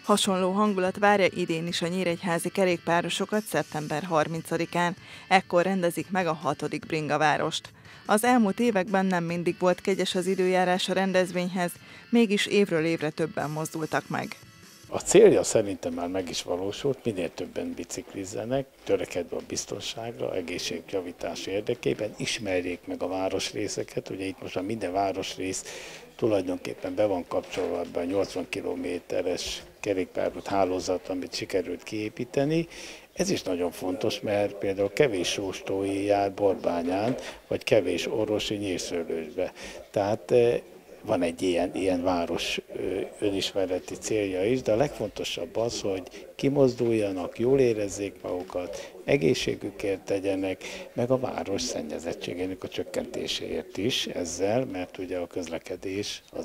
Hasonló hangulat várja idén is a nyíregyházi kerékpárosokat szeptember 30-án, ekkor rendezik meg a 6. bringavárost. Az elmúlt években nem mindig volt kegyes az időjárás a rendezvényhez, mégis évről évre többen mozdultak meg. A célja szerintem már meg is valósult, minél többen biciklizzenek, törekedve a biztonságra, egészségjavítás érdekében, ismerjék meg a városrészeket. Ugye itt most már minden városrész tulajdonképpen be van kapcsolva a 80 kilométeres kerékpárút hálózat, amit sikerült kiépíteni. Ez is nagyon fontos, mert például kevés sóstói jár Borbányán, vagy kevés orvosi Nyírszőlősbe. Tehát van egy ilyen város önismereti célja is, de a legfontosabb az, hogy kimozduljanak, jól érezzék magukat, egészségükért tegyenek, meg a város szennyezettségének a csökkentéséért is ezzel, mert ugye a közlekedés az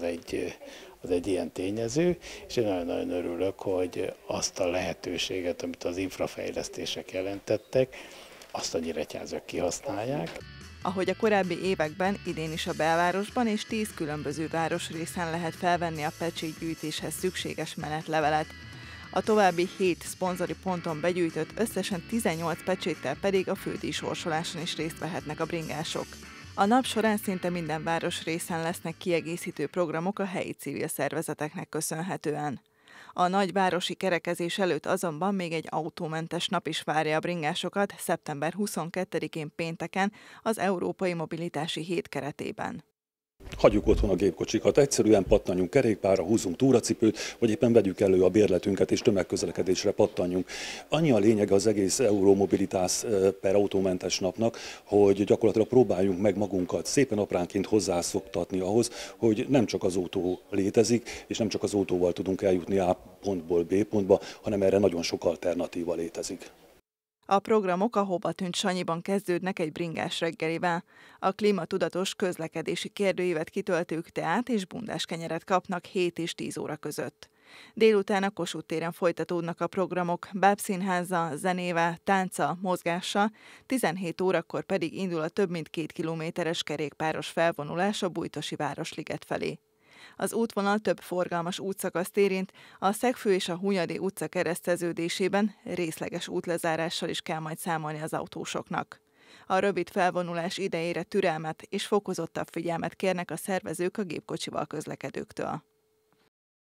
egy ilyen tényező, és én nagyon-nagyon örülök, hogy azt a lehetőséget, amit az infrafejlesztések jelentettek, azt a nyíregyházak kihasználják. Ahogy a korábbi években, idén is a belvárosban és 10 különböző városrészen lehet felvenni a pecsétgyűjtéshez szükséges menetlevelet. A további 7 szponzori ponton begyűjtött összesen 18 pecséttel pedig a fődíjsorsoláson is részt vehetnek a bringások. A nap során szinte minden városrészen lesznek kiegészítő programok a helyi civil szervezeteknek köszönhetően. A nagyvárosi kerekezés előtt azonban még egy autómentes nap is várja a bringásokat szeptember 22-én pénteken az Európai Mobilitási Hét keretében. Hagyjuk otthon a gépkocsikat, egyszerűen pattanjunk kerékpárra, húzzunk túracipőt, vagy éppen vegyük elő a bérletünket és tömegközlekedésre pattanjunk. Annyi a lényege az egész Euromobilitás per autómentes napnak, hogy gyakorlatilag próbáljunk meg magunkat szépen apránként hozzászoktatni ahhoz, hogy nem csak az autó létezik, és nem csak az autóval tudunk eljutni A pontból B pontba, hanem erre nagyon sok alternatíva létezik. A programok a Hovatűnt Sanyiban kezdődnek egy bringás reggelivel. A klímatudatos közlekedési kérdőívet kitöltők teát és bundás kenyeret kapnak 7 és 10 óra között. Délután a Kossuth téren folytatódnak a programok, bábszínházzal, zenével, tánccal, mozgással, 17 órakor pedig indul a több mint 2 kilométeres kerékpáros felvonulás a Bújtosi Városliget felé. Az útvonal több forgalmas útszakaszt érint, a Szegfő és a Hunyadi utca kereszteződésében részleges útlezárással is kell majd számolni az autósoknak. A rövid felvonulás idejére türelmet és fokozottabb figyelmet kérnek a szervezők a gépkocsival közlekedőktől.